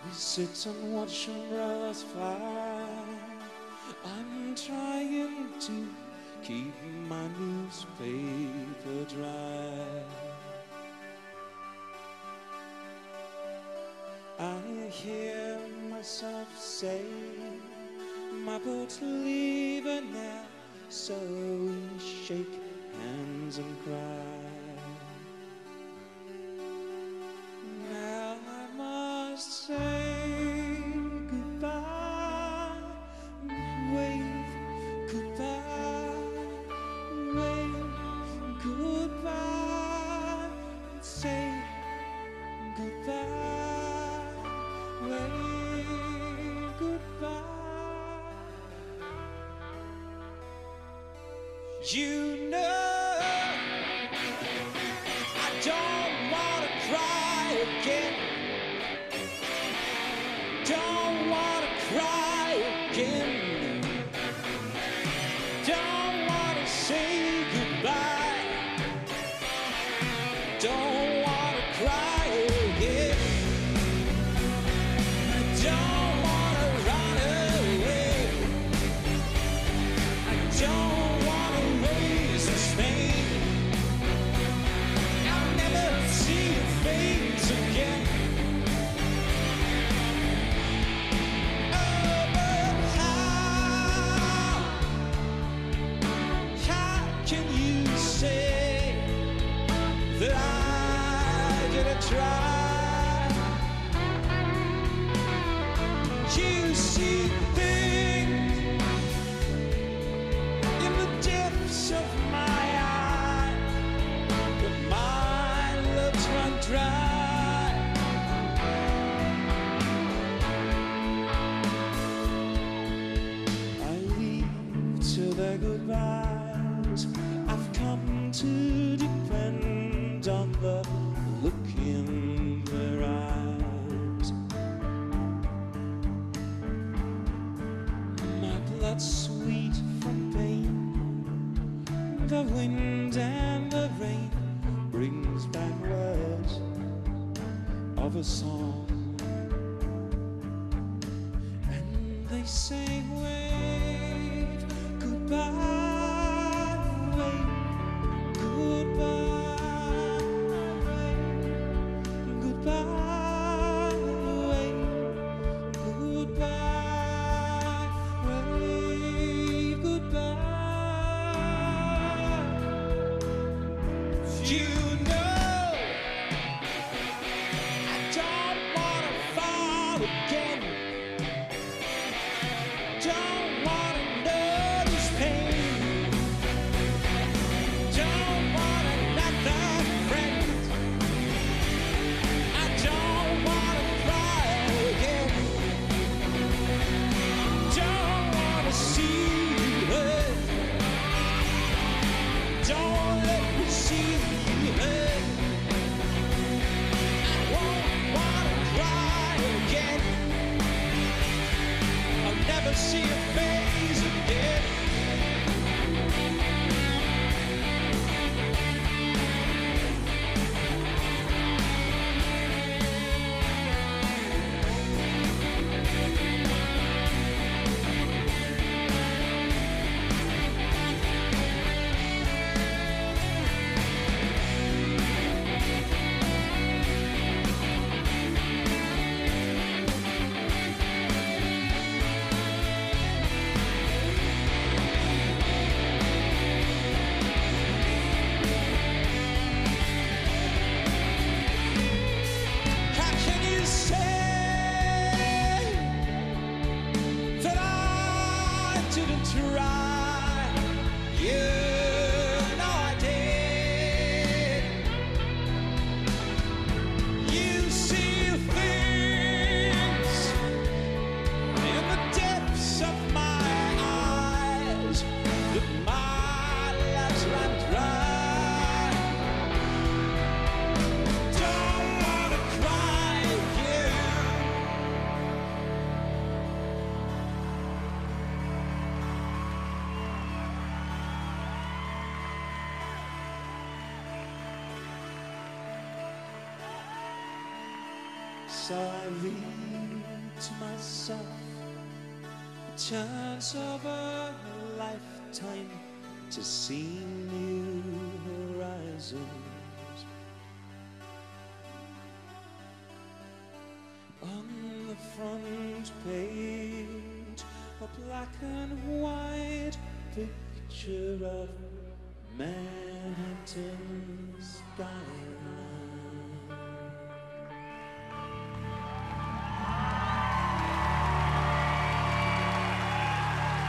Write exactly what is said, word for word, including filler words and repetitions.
We sit and watch umbrellas fly. I'm trying to keep my newspaper dry. I hear myself say, my boat's leaving now, so we shake hands and cry. Now I must say goodbye, wave goodbye, wave goodbye, say goodbye, wave goodbye. You know I don't wanna cry again. Don't wanna cry again. Don't wanna say goodbye. Don't wanna cry again. I don't wanna run away. I don't wanna raise this pain. I'll never see your face again. Oh, but how, how can you say that I didn't try? You see things in the depths of my eyes, but my lips run dry. I leave to their goodbyes. I've come to depend on the look in their eyes. My blood's sweet from pain. The wind and the rain brings back words of a song, and they say wave goodbye, wave goodbye, wave goodbye, wave goodbye, wave goodbye. You know I don't wanna fall again. Don't wanna know this pain. Don't want another friend. I don't wanna cry again. Don't wanna see you hurt. Don't let me see you hurt. I won't wanna cry again. I'll never see your face again. How can you say that I didn't try? You know I did. You see things in the depths of my eyes that my lips run dry. Don't wanna cry again. So I leave to myself the chance of a lifetime to see new horizons. On the front page, a black and white picture of Manhattan skyline.